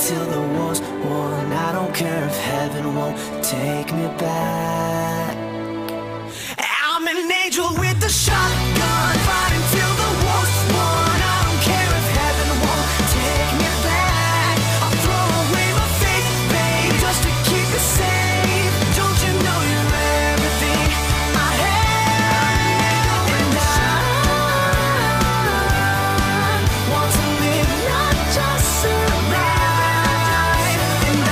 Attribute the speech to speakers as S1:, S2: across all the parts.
S1: till the war's won. I don't care if heaven won't take me back. I'm an angel with a shotgun, fighting till the war's won. I don't care if heaven won't take me back. I'll throw away my faith, babe, just to keep you safe. Don't you know you're everything I have? And I want to live, not just survive. And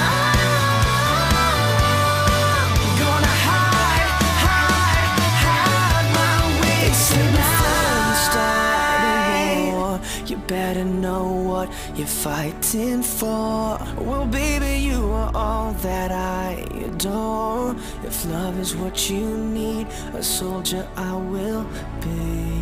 S1: I'm gonna hide my way tonight. Starting war, you better know what you're fighting for. Well, baby, you are all that I adore. If love is what you need, a soldier I will be.